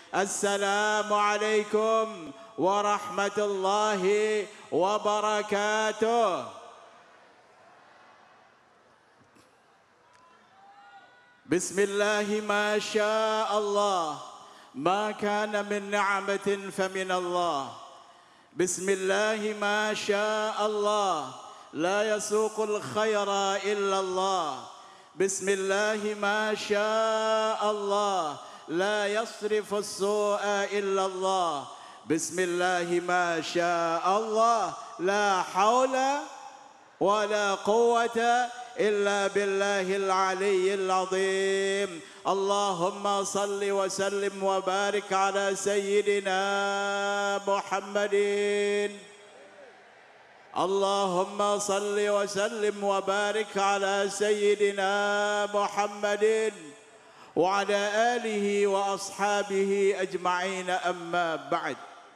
السلام عليكم ورحمة الله وبركاته. بسم الله ما شاء الله ما كان من نعمة فمن الله. بسم الله ما شاء الله لا يسوق الخير إلا الله. بسم الله ما شاء الله لا يصرف السوء إلا الله. بسم الله ما شاء الله لا حول ولا قوة إلا بالله العلي العظيم. اللهم صل وسلم وبارك على سيدنا محمد. اللهم صل وسلم وبارك على سيدنا محمد وعلى آله وأصحابه أجمعين. أما بعد.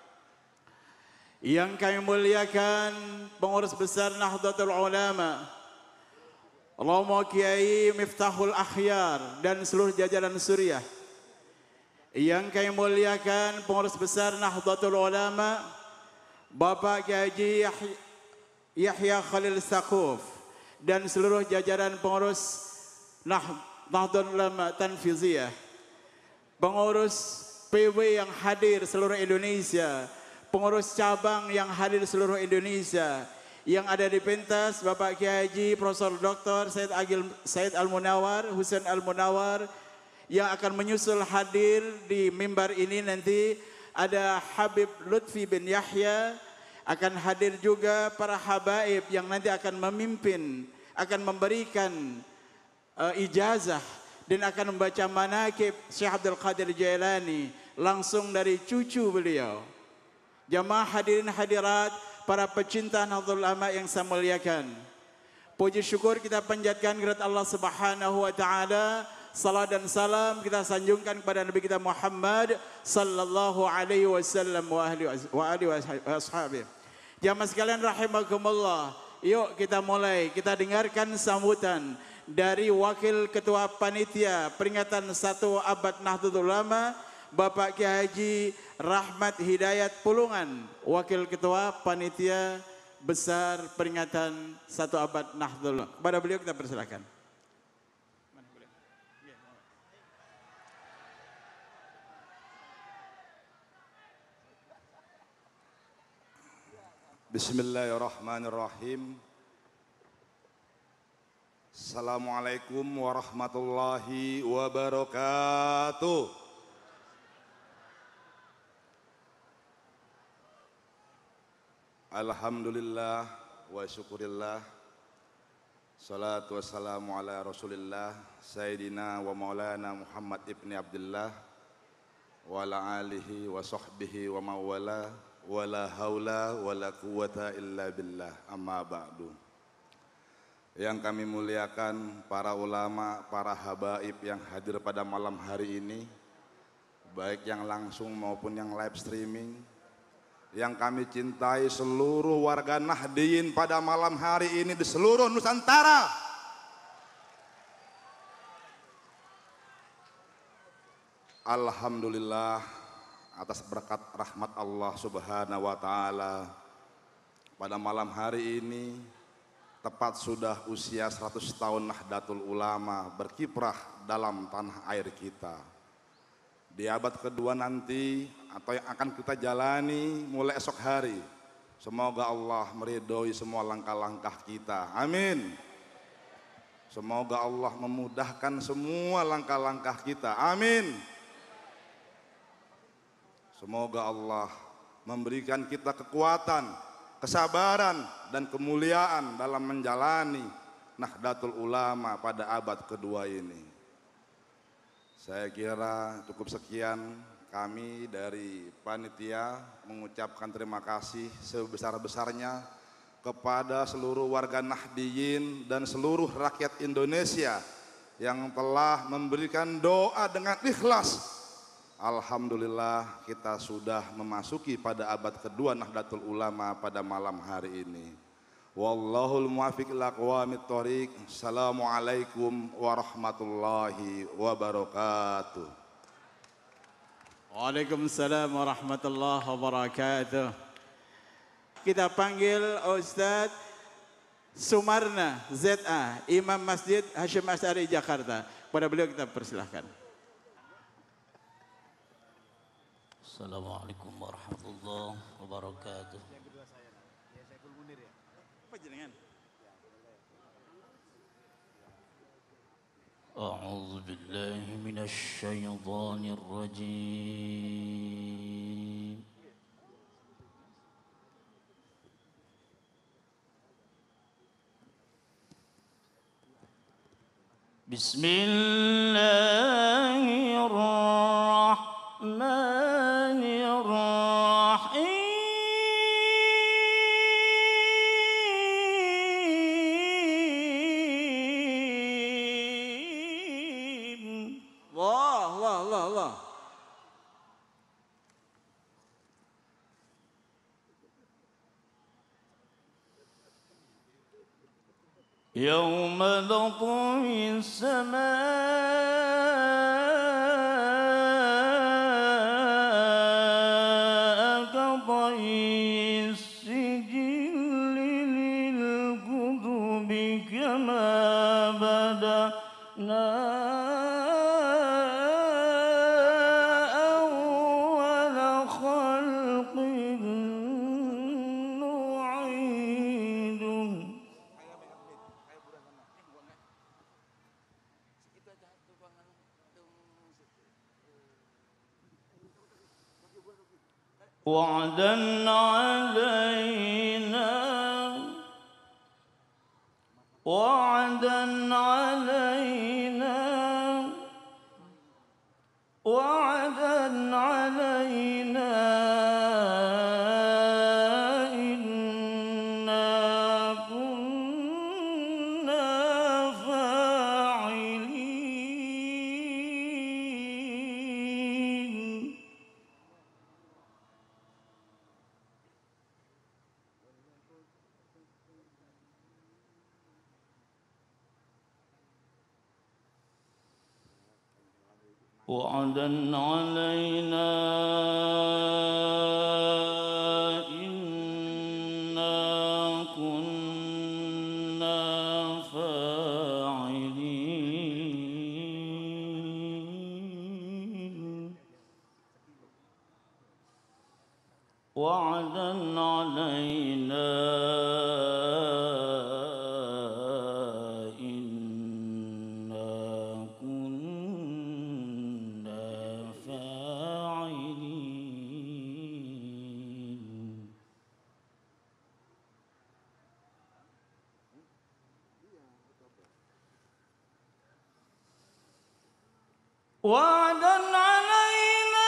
Yang kami muliakan pengurus besar Nahdlatul Ulama, Romo Kiai Miftahul Akhyar dan seluruh jajaran Suriah. Yang kami muliakan pengurus besar Nahdlatul Ulama, Bapak Kiai Yahya Khalil Saquf dan seluruh jajaran pengurus Nahdlatul Ulama Tanfiziyah, pengurus PW yang hadir seluruh Indonesia, pengurus cabang yang hadir seluruh Indonesia, yang ada di pentas Bapak Kiai Haji Profesor Dr. Said Al-Munawar, Husain Al-Munawar, yang akan menyusul hadir di mimbar ini nanti ada Habib Lutfi bin Yahya, akan hadir juga para habaib yang nanti akan memimpin, akan memberikan ijazah dan akan membaca manaqib Syekh Abdul Qadir Jailani langsung dari cucu beliau. Jamaah hadirin hadirat, para pecinta Nahdlatul Ulama yang saya muliakan, puji syukur kita panjatkan kepada Allah Subhanahu wa taala. Salat dan salam kita sanjungkan kepada Nabi kita Muhammad sallallahu alaihi wasallam wa alihi washabihi. Jamaah sekalian rahimakumullah, yuk kita mulai, kita dengarkan sambutan dari Wakil Ketua Panitia peringatan 1 abad Nahdlatul Ulama, Bapak Kiai Haji Rahmat Hidayat Pulungan, Wakil Ketua Panitia Besar peringatan 1 abad Nahdlatul Ulama. Kepada beliau kita persilakan. Bismillahirrahmanirrahim. Assalamualaikum warahmatullahi wabarakatuh. Alhamdulillah wa syukurillah. Salatu wassalamu ala Rasulillah Sayyidina wa maulana Muhammad ibni Abdullah wa ala alihi wa sahbihi wa mawala wa la hawla wa la quwata illa billah. Amma ba'du. Yang kami muliakan para ulama, para habaib yang hadir pada malam hari ini, baik yang langsung maupun yang live streaming, yang kami cintai seluruh warga Nahdiyin pada malam hari ini di seluruh Nusantara. Alhamdulillah atas berkat rahmat Allah Subhanahu wa taala, pada malam hari ini tepat sudah usia 100 tahun Nahdlatul Ulama berkiprah dalam tanah air kita. Di abad kedua nanti atau yang akan kita jalani mulai esok hari, semoga Allah meridhoi semua langkah-langkah kita. Amin. Semoga Allah memudahkan semua langkah-langkah kita. Amin. Semoga Allah memberikan kita kekuatan, kesabaran dan kemuliaan dalam menjalani Nahdlatul Ulama pada abad kedua ini. Saya kira cukup sekian, kami dari panitia mengucapkan terima kasih sebesar-besarnya kepada seluruh warga Nahdiyin dan seluruh rakyat Indonesia yang telah memberikan doa dengan ikhlas. Alhamdulillah kita sudah memasuki pada abad kedua Nahdlatul Ulama pada malam hari ini. Wallahul muwaffiq ila aqwamit thoriq. Assalamualaikum warahmatullahi wabarakatuh. Waalaikumsalam warahmatullahi wabarakatuh. Kita panggil Ustadz Sumarna ZA, Imam Masjid Hasyim Asy'ari Jakarta. Pada beliau kita persilahkan. Assalamualaikum warahmatullahi wabarakatuh. A'udzu billahi minasy syaithanir rajim. Bismillahirrahmanirrahim. Allah. يوم نطوي السماء كطي السجل للكتب كما بدأنا أول خلق نعيده وعدا علينا وعدا علينا وعدا علينا إنا كنا فاعلين وعدا علينا إنا كنا فاعلين وعدا علينا إنا كنا فاعلين وعدا علينا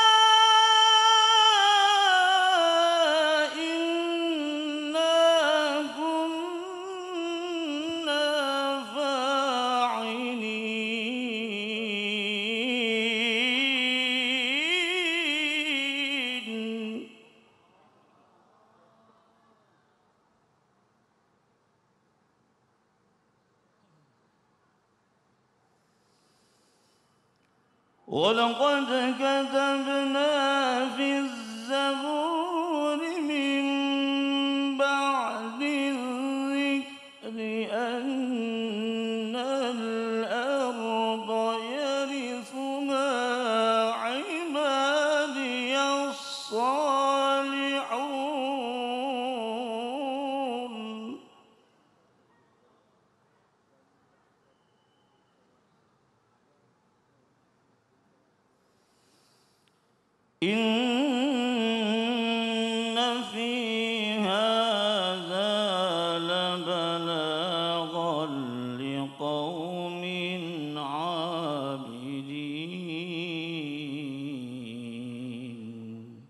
إنا كنا فاعلين ولقد كتبنا في الزبور من بعد الذكر أن الأرض يرثها عبادي الصالحون إن في هذا لبلاغا لقوم عابدين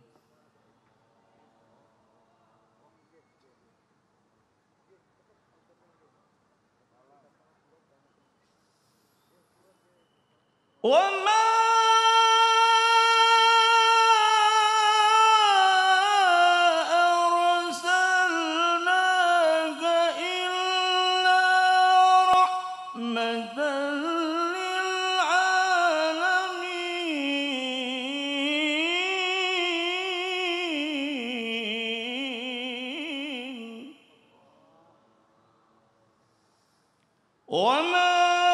وما أرسلناك إلا رحمة للعالمين وما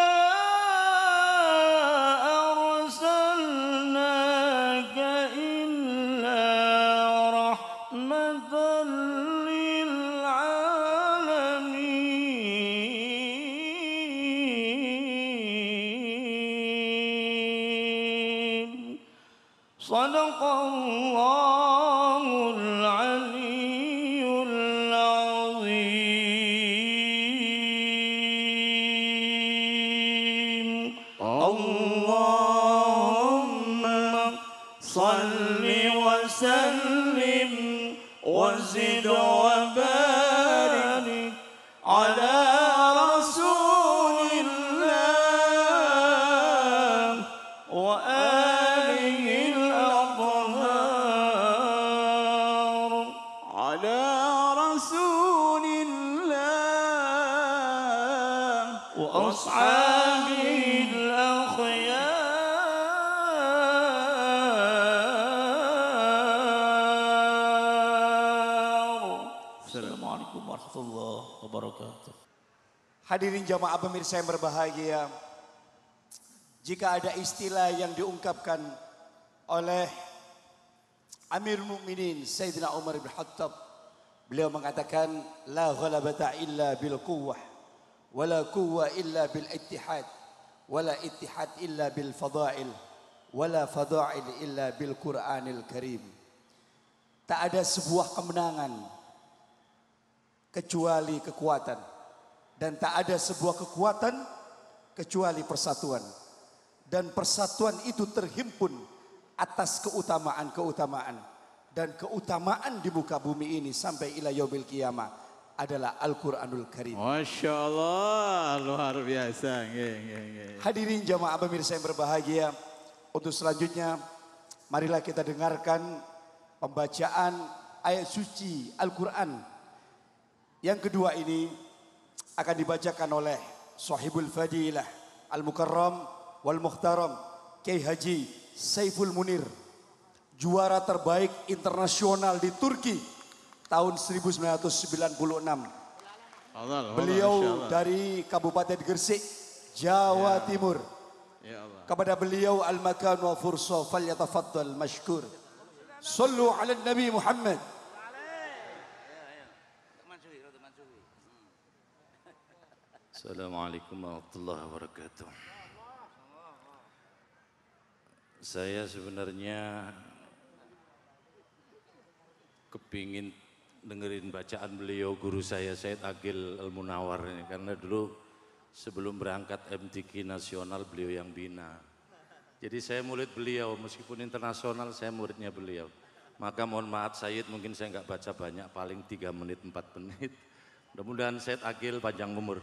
أرسلناك إلا رحمة للعالمين صدق الله العلي العظيم اللهم صل وسلم وزد وبارك على رسول الله وآله الأطهار على رسول الله وأصحابه الأخيار السلام عليكم ورحمة الله وبركاته. Hadirin jamaah pemirsa yang berbahagia, jika ada istilah yang diungkapkan oleh Amirul Mukminin Sayyidina Umar bin Khattab, beliau mengatakan la ghalabata illa bil quwwah wala quwwa illa bil ittihad wala ittihad illa bil fadail wala fadail illa bil Qur'anil Karim. Tak ada sebuah kemenangan kecuali kekuatan, dan tak ada sebuah kekuatan kecuali persatuan, dan persatuan itu terhimpun atas keutamaan-keutamaan, dan keutamaan di muka bumi ini sampai ila yaumil qiyamah adalah Al-Quranul Karim. Masya Allah, luar biasa. Hadirin jamaah pemirsa yang berbahagia, untuk selanjutnya marilah kita dengarkan pembacaan ayat suci Al-Quran. Yang kedua ini akan dibacakan oleh Sahibul Fadilah Al-Mukarram wal Muhtaram Kiai Haji Saiful Munir, juara terbaik internasional di Turki tahun 1996. Beliau dari Kabupaten Gresik, Jawa Timur. Ya Allah. Kepada beliau al-makan wa fursa falyatafaddal mashkur. Sallu ala Nabi Muhammad. Assalamualaikum warahmatullahi wabarakatuh. Saya sebenarnya kepingin dengerin bacaan beliau, guru saya Said Agil Al-Munawar ini, karena dulu sebelum berangkat MTQ nasional beliau yang bina. Jadi saya murid beliau, meskipun internasional saya muridnya beliau. Maka mohon maaf Said, mungkin saya nggak baca banyak, paling 3 menit 4 menit. Mudah-mudahan Said Agil panjang umur.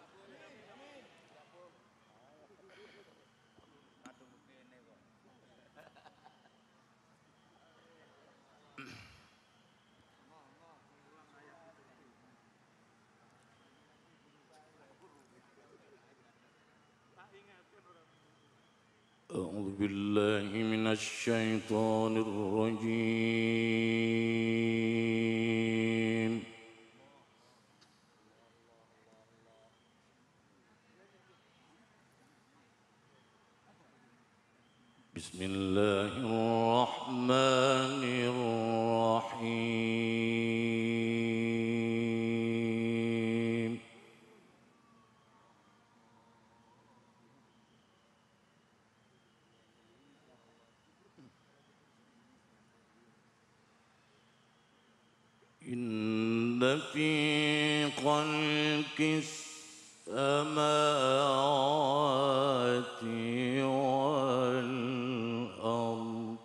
أعوذ بالله من الشيطان الرجيم بسم الله الرحمن الرحيم إن في خلق السماوات والأرض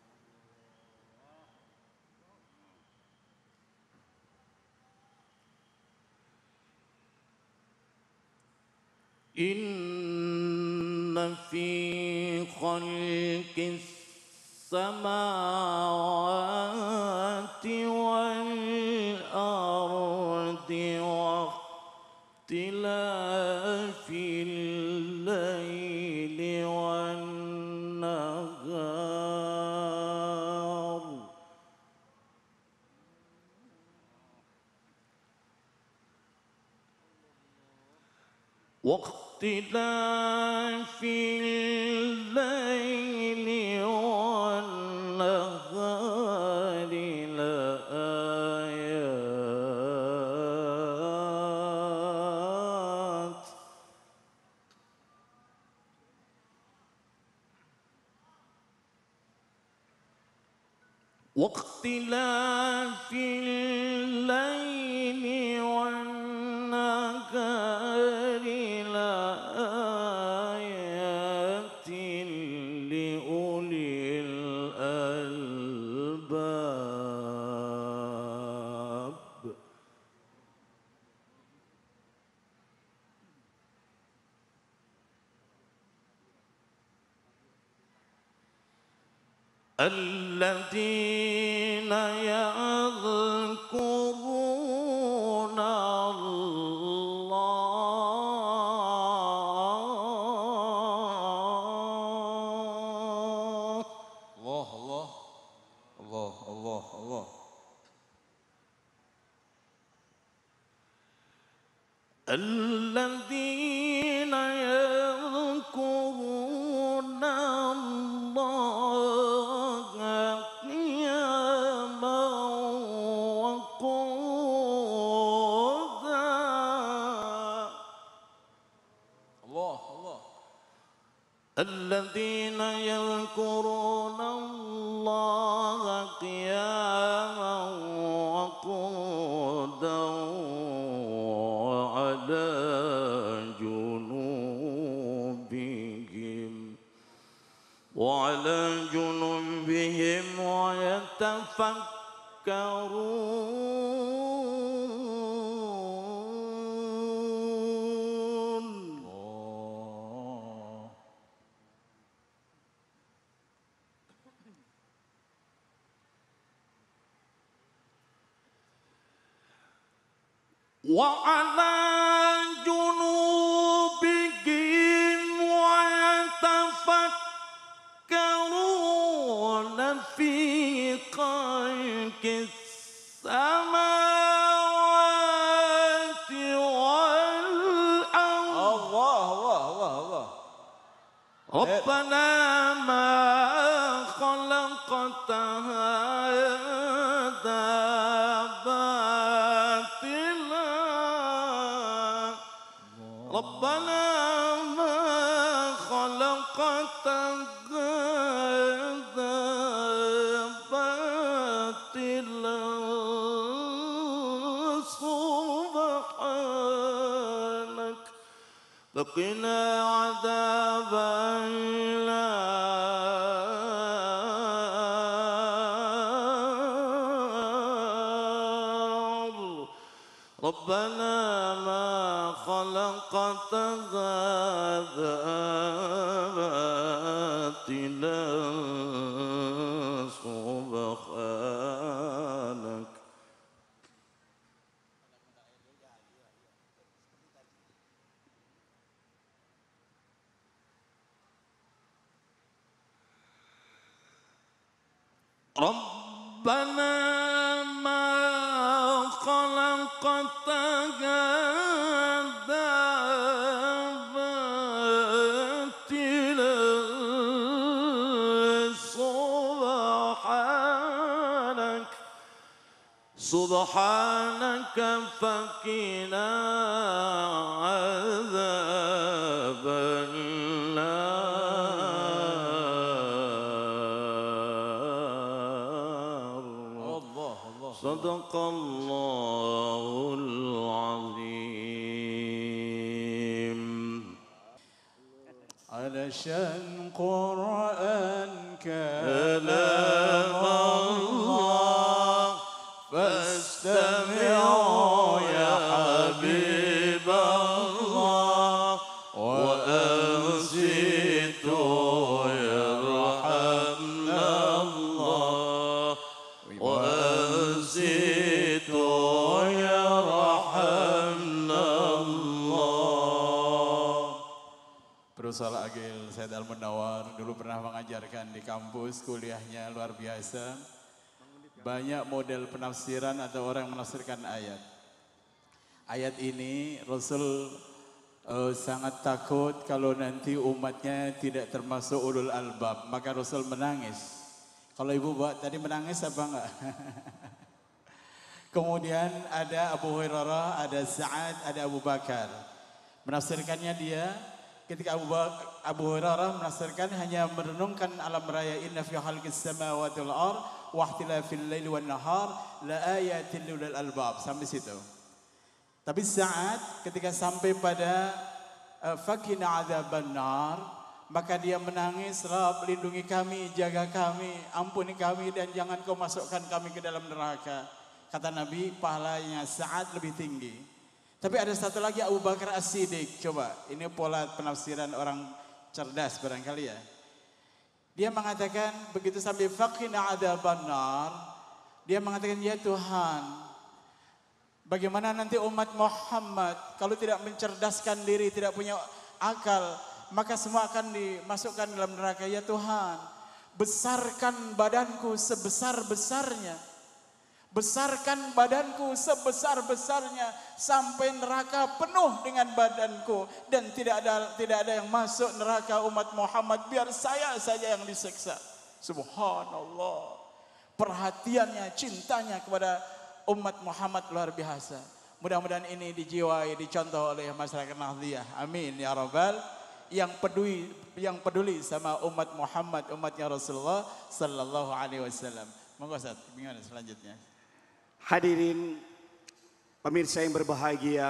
إن في خلق السماوات والأرض واختلاف الليل والنهار واختلاف الليل والنهار لآيات واختلاف الليل والنهار لآيات لأولي الألباب الذين يذكرون الله الذين يذكرون الله قياما وقعودا الذين يذكرون الله قياما وقعودا وعلى جنوبهم ويتفكرون وعلى جنوبهم ويتفكرون في خلق السماوات والأرض الله ربنا ما خلقت هذا باطلا ربنا ما خلقت هذا باطلا سبحانك فقنا عذاب النار ربنا ما خلقت هذا باطلا سبحانك ربنا ما خلقت هذا باطلا سبحانك فقنا عذاب النار صدق الله العظيم علشان قرآن كلام الله فاستمعوا يا حبيب الله وأنصتوا يرحمنا الله وأنصتوا يرحمنا الله. Profesor Agil Said Al-Munawar dulu pernah mengajarkan di kampus, kuliahnya luar biasa. Banyak model penafsiran atau orang menafsirkan ayat. Ayat ini Rasul sangat takut kalau nanti umatnya tidak termasuk ulul albab. Maka Rasul menangis. Kalau ibu buat tadi menangis apa enggak? Kemudian ada Abu Hurairah, ada Sa'ad, ada Abu Bakar. Menafsirkannya dia, ketika Abu Hurairah menafsirkan hanya merenungkan alam raya inna fi khalqis samawati wal ard wa ikhtilafil laili wan nahar la ayatin lil albab, sampai situ. Tapi Sa'ad ketika sampai pada fakina adzaban nar, maka dia menangis, Rabb lindungi kami, jaga kami, ampuni kami dan jangan kau masukkan kami ke dalam neraka. Kata Nabi, pahalanya Sa'ad lebih tinggi. Tapi ada satu lagi Abu Bakar As-Siddiq. Coba, ini pola penafsiran orang cerdas barangkali ya. Dia mengatakan begitu sampai faqina adzaban nar, dia mengatakan, ya Tuhan, bagaimana nanti umat Muhammad kalau tidak mencerdaskan diri, tidak punya akal, maka semua akan dimasukkan dalam neraka. Ya Tuhan, besarkan badanku sebesar-besarnya. Besarkan badanku sebesar-besarnya sampai neraka penuh dengan badanku dan tidak ada yang masuk neraka umat Muhammad, biar saya saja yang disiksa. Subhanallah. Perhatiannya, cintanya kepada umat Muhammad luar biasa. Mudah-mudahan ini dijiwai, dicontoh oleh masyarakat Nahdliyah. Amin ya rabbal. Yang peduli sama umat Muhammad, umatnya Rasulullah sallallahu alaihi wasallam. Monggo Ustaz, gimana selanjutnya? Hadirin pemirsa yang berbahagia,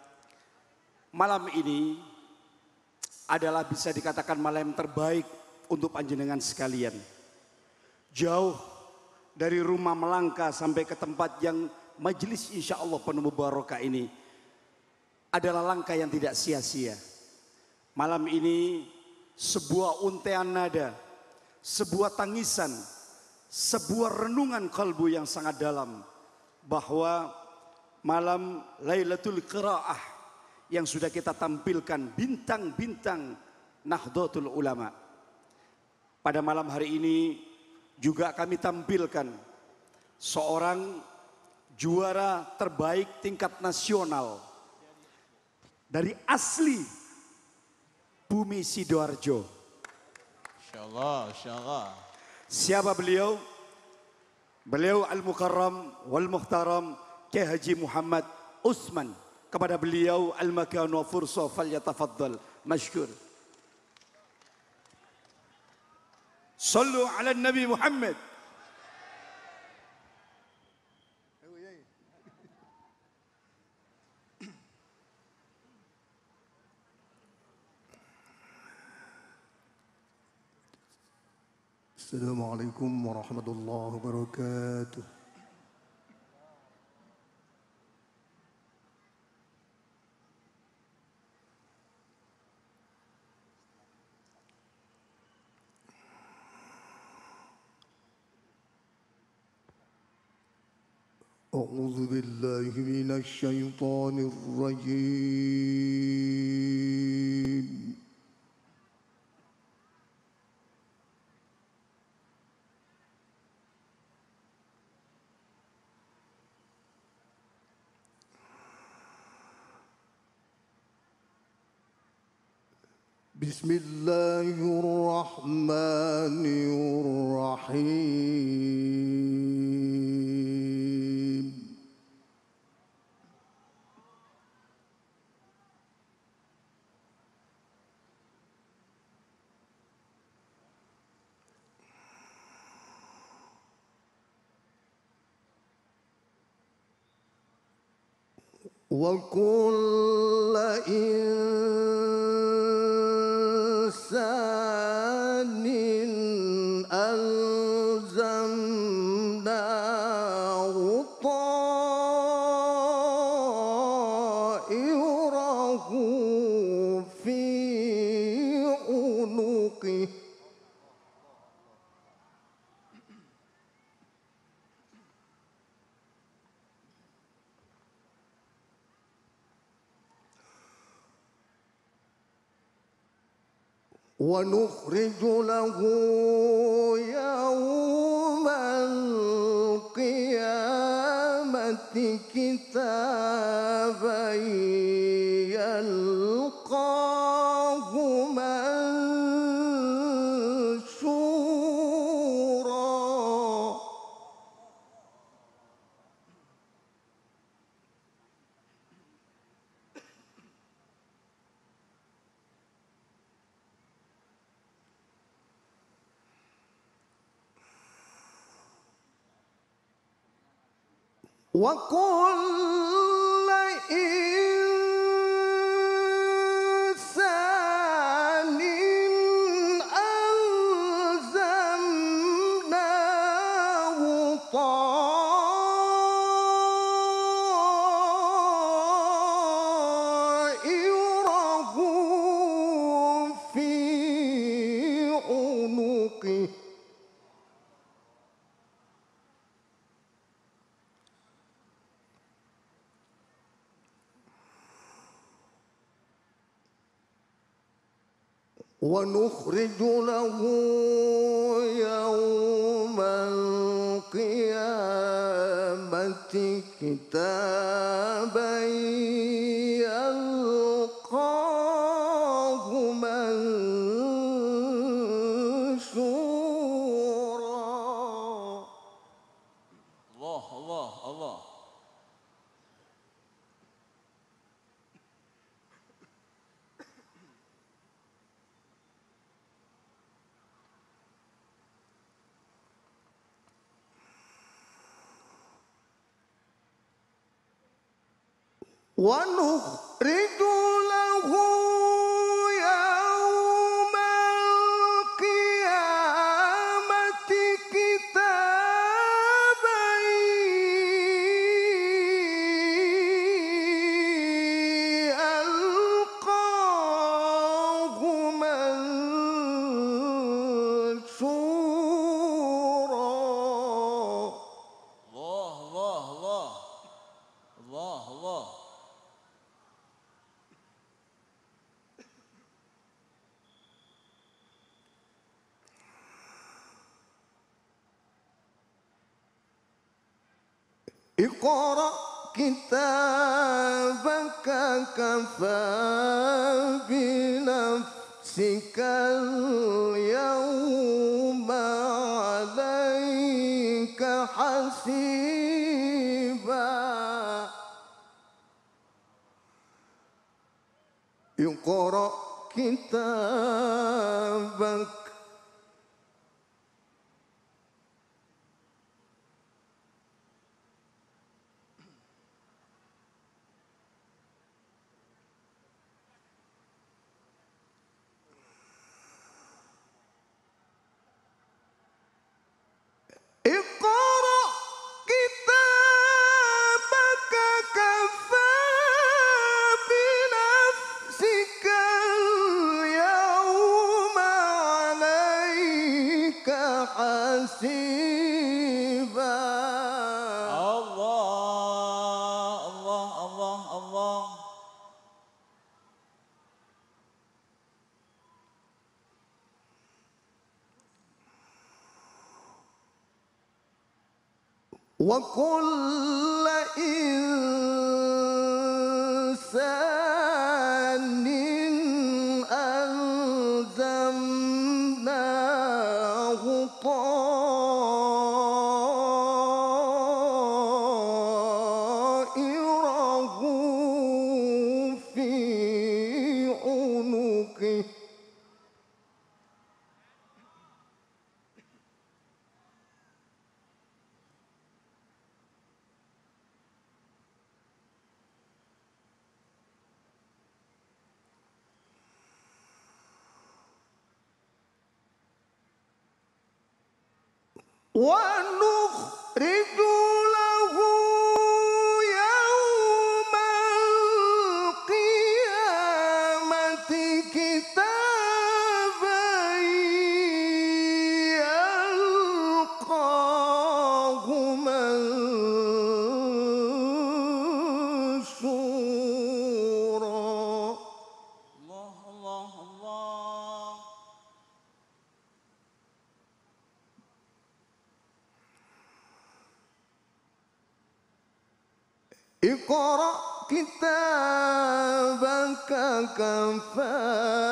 malam ini adalah bisa dikatakan malam terbaik untuk panjenengan sekalian. Jauh dari rumah melangkah sampai ke tempat yang majelis insya Allah penuh barokah ini adalah langkah yang tidak sia-sia. Malam ini sebuah untaian nada, sebuah tangisan, sebuah renungan kalbu yang sangat dalam bahwa malam Lailatul Qiraah yang sudah kita tampilkan bintang-bintang Nahdlatul Ulama. Pada malam hari ini juga kami tampilkan seorang juara terbaik tingkat nasional dari asli Bumi Sidoarjo. Insyaallah, insyaallah. Siapa beliau? Beliau Al-Mukarram wal Muhtaram Kiai Haji Muhammad Utsman. Kepada beliau al-makan wa fursa falyatafaddal mashkur. Sallu ala Nabi Muhammad. Assalamualaikum warahmatullahi wabarakatuh. A'udzu billahi minasy syaithanir rajim. Bismillahirrahmanirrahim. Wa kullu insanin alzamnahu ta'irahu fi unuqih. ونخرج له يوم القيامة كتابا يلقاه وكل إنسان ألزمناه طائره في عنقه ونخرج له يوم القيامة كتابا يلقاه منشورا. الله الله الله. ونخرج له يوم القيامة كتابا يلقاه منشورا. الله الله الله. الله الله. اقرأ كتابك كفى بنفسك اليوم عليك حسيبا. اقرأ كتابك اقرأ كتابك كفى بنفسك اليوم عليك حسيبا. الله الله الله الله. وكل إنسان ألزمناه طائره في عنقه ونخرج له يوم القيامة كتابا يلقاه منشورا. الله الله الله. اقرأ كتابك كفى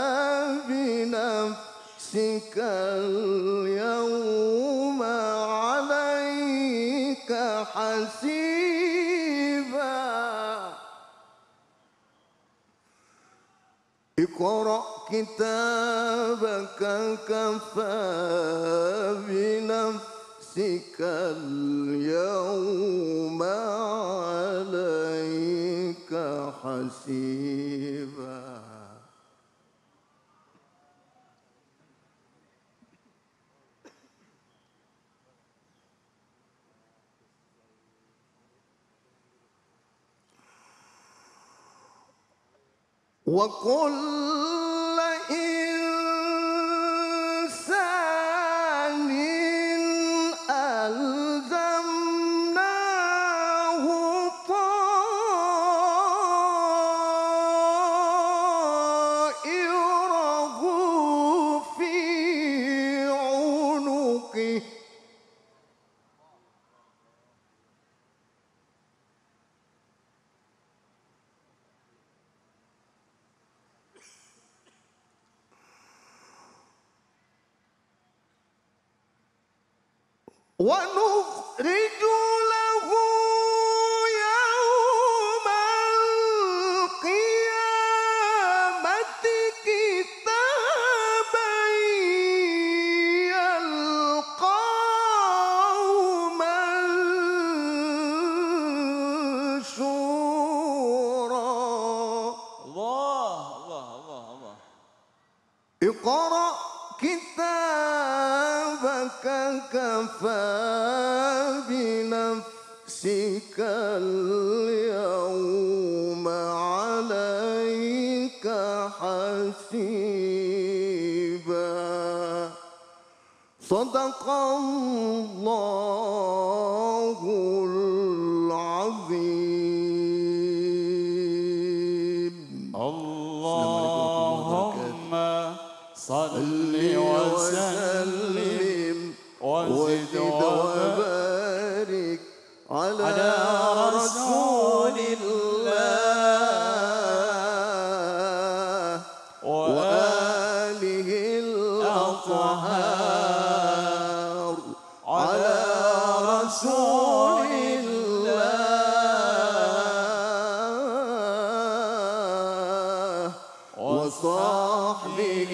بنفسك اليوم عليك حسيبا. اقرأ كتابك كفى بنفسك بنفسك اليوم عليك حسيبا. وكل إنسان ألزمناه طائره في عنقه. ونخرج له يوم القيامة كتابا يلقاه منشورا. الله. اقرأ كتابك كفى بنفسك اليوم عليك حسيبا. صدق الله العظيم. اللهم صل وسلم وزد وبارك على رسول الله وآله الأطهار. على رسول الله وصحبه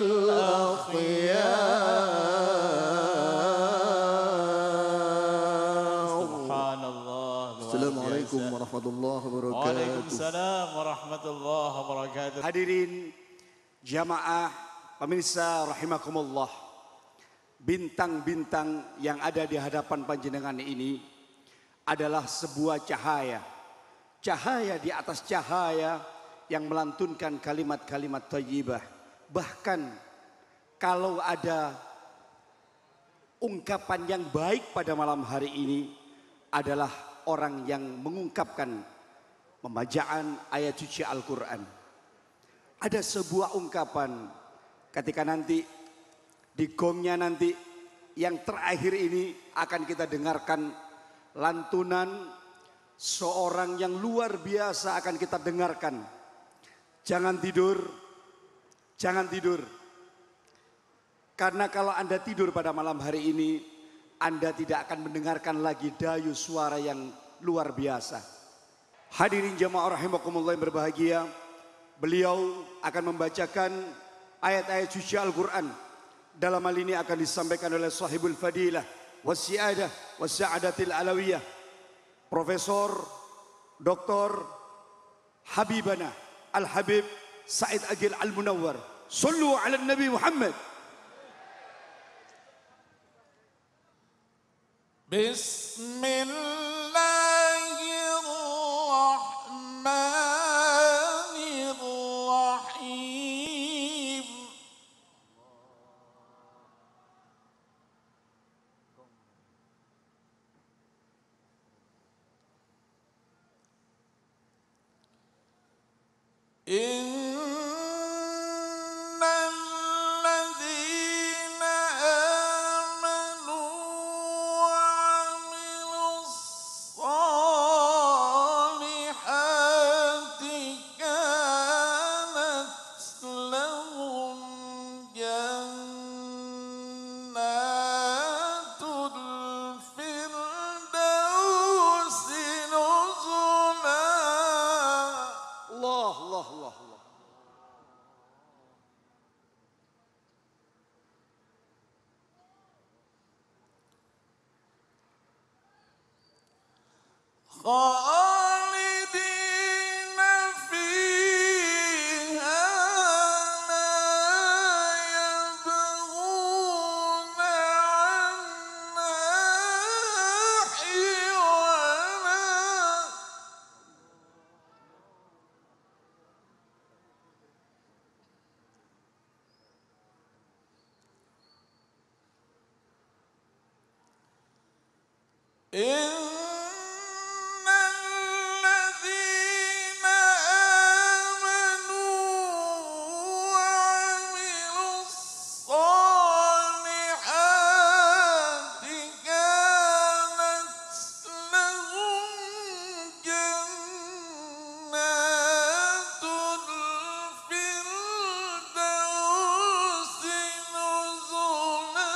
Assalamualaikum warahmatullahi wabarakatuh. Waalaikumsalam warahmatullahi wabarakatuh. Hadirin jamaah pemirsa rahimakumullah. Bintang-bintang yang ada di hadapan panjenengan ini adalah sebuah cahaya. Cahaya di atas cahaya yang melantunkan kalimat-kalimat thayyibah. Bahkan kalau ada ungkapan yang baik pada malam hari ini adalah orang yang mengungkapkan pembacaan ayat suci Al-Quran. Ada sebuah ungkapan ketika nanti di gongnya nanti yang terakhir ini akan kita dengarkan lantunan seorang yang luar biasa akan kita dengarkan. Jangan tidur, jangan tidur. Karena kalau Anda tidur pada malam hari ini, Anda tidak akan mendengarkan lagi dayu suara yang luar biasa. Hadirin jamaah rahimakumullah yang berbahagia, beliau akan membacakan ayat-ayat suci Al-Quran. Dalam hal ini akan disampaikan oleh sahibul fadilah wasiadah wasiadatil alawiyah, Profesor Dr. Habibana Al-Habib Said Agil Al-Munawwar. Sallu ala Nabi Muhammad. Bismillahirrahmanirrahim. خالدين فيها لا يبغون عنها حولا إن الذين آمنوا وعملوا الصالحات كانت لهم جنات الفردوس نزلا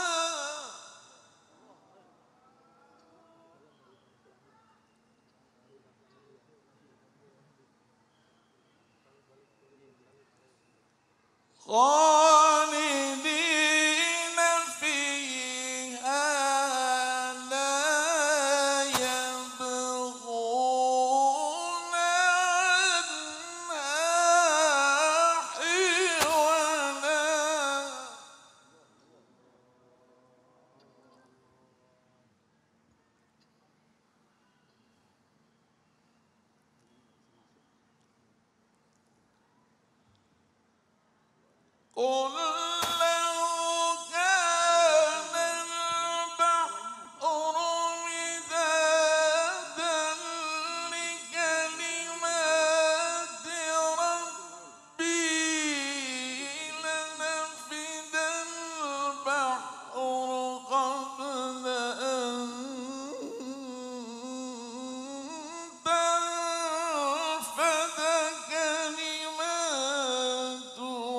خالدين فيها لا يبغون عنها حولا قل لو كان البحر مدادا لكلمات ربي لنفد البحر قبل أن تنفد كلمات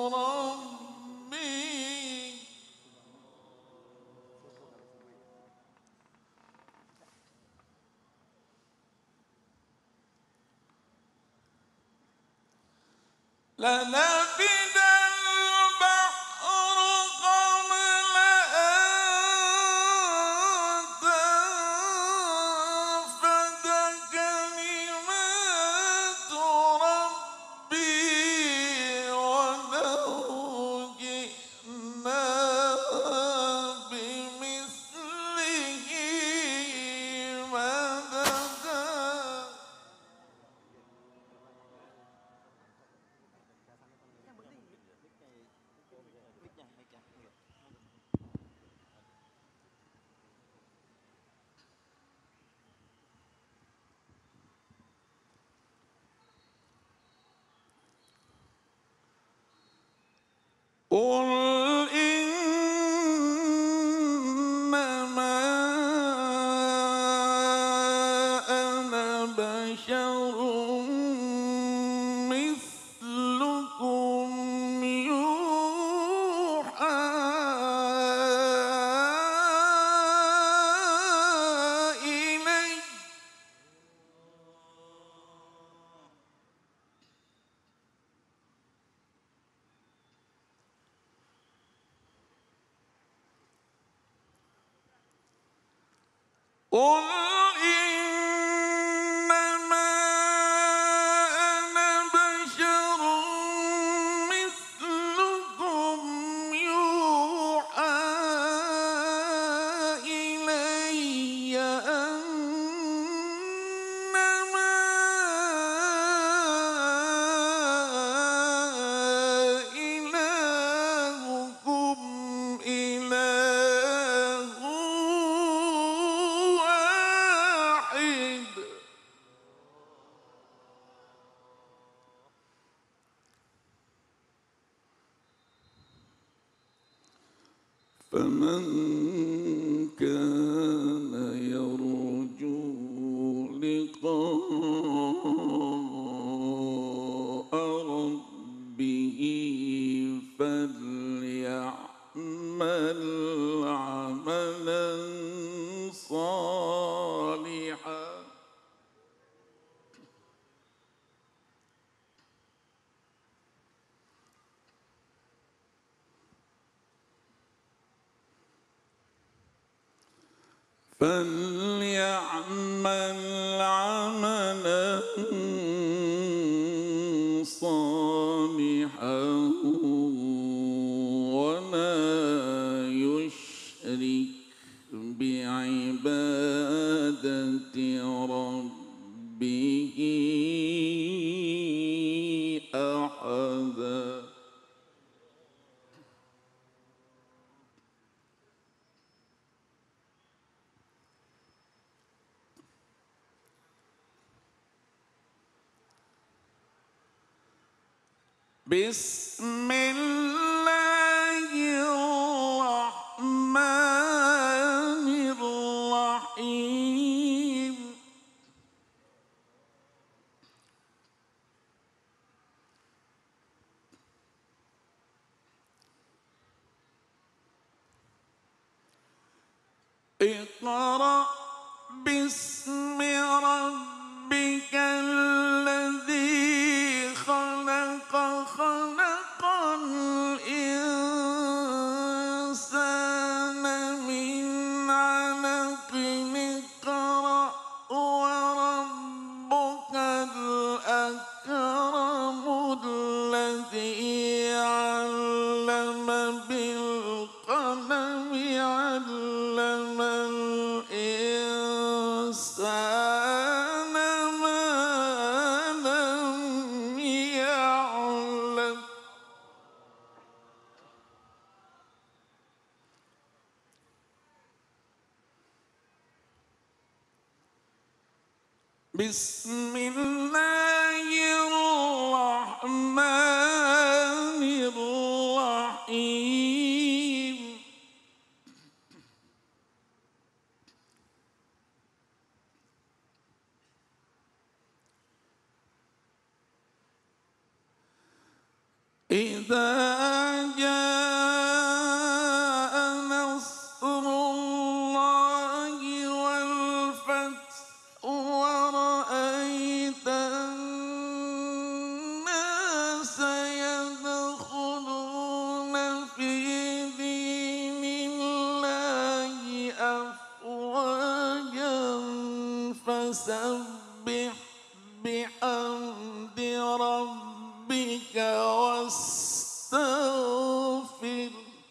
ربي لنفد البحر قبل أن تنفد كلمات ربي ولو جئنا بمثله مددا قل إنما أنا بشر مثلكم يوحى إلي قل إنما أنا بشر مثلكم يوحى إلي أنما إلهكم إله واحد فمن كان يرجو لقاء ربه فليعمل عملا صالحا فليعمل عملا ولا يشرك بعبادة ربه أحدا. بسم الله الرحمن الرحيم. اقرأ باسم ربك الذي خلق خلق الإنسان من علق. اقرأ وربك الأكرم الذي علم بالقلم علم الإنسان ما لم يعلم. بسم الله الرحمن الرحيم. إذا جاء نصر الله والفتح ورأيت الناس يدخلون في دين الله أفواجا فسبح بحمد ربك واستغفر.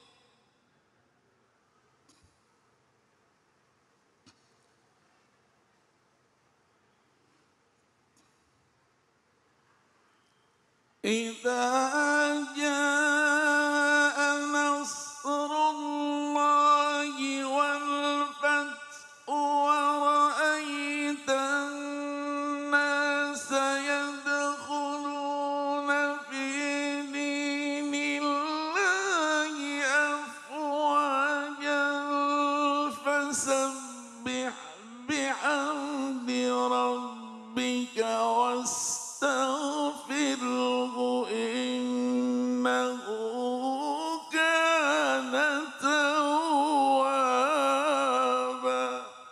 إذا جاء نصر الله والفتح ورأيت الناس يدخلون في دين الله أفواجا فسبح بحمد ربك واستغفره إنه كان توابا.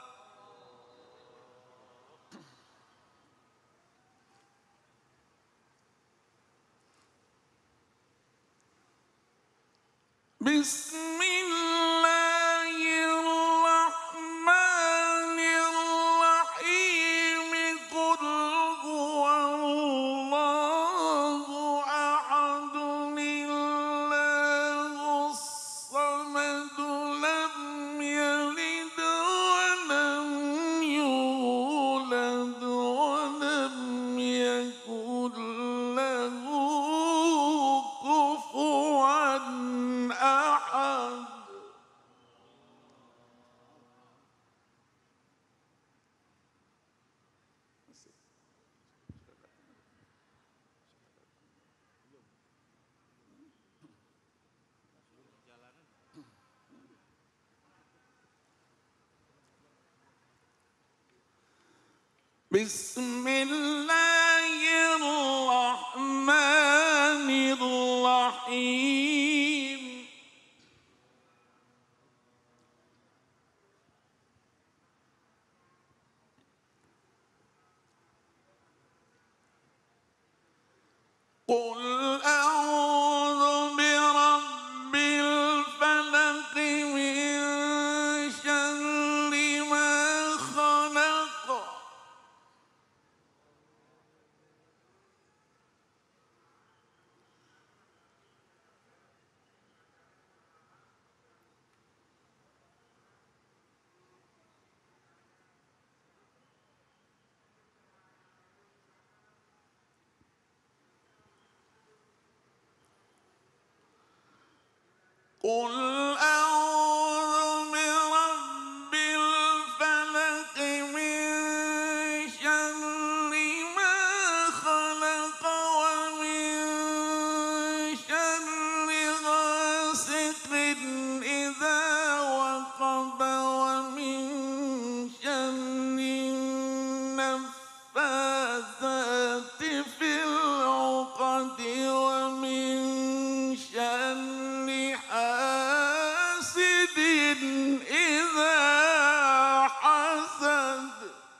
بسم الله الرحمن الرحيم. قل هو الله أحد الله الصمد لم يلد ولم يولد ولم يكن له كفوا أحد. بسم الله الرحمن الرحيم. قل أعوذ برب الفلق من شر ما خلق. قل أعوذ برب الفلق من شر ما خلق ومن شر غاسق إذا وقب ومن شر النفاثات في العقد ومن شر حاسد إذا حسد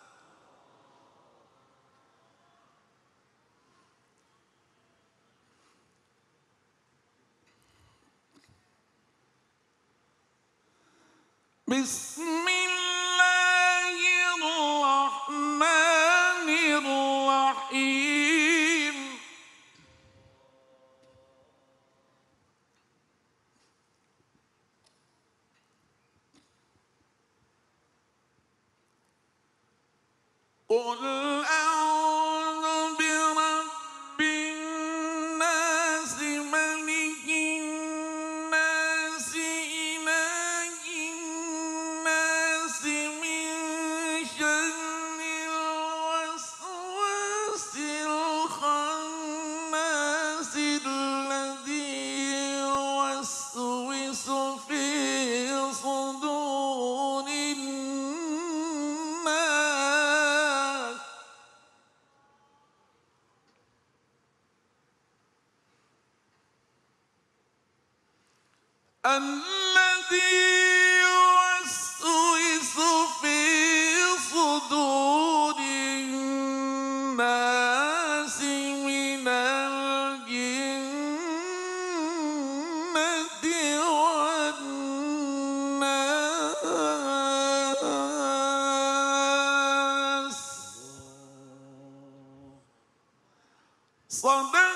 بسم الله الرحمن الرحيم قل أعوذ برب الناس ملك الناس إله الناس من شر الوسواس الخناس الذي يوسوس في صدور الناس الذي يوسوس في صدور الناس من الجنة والناس صدق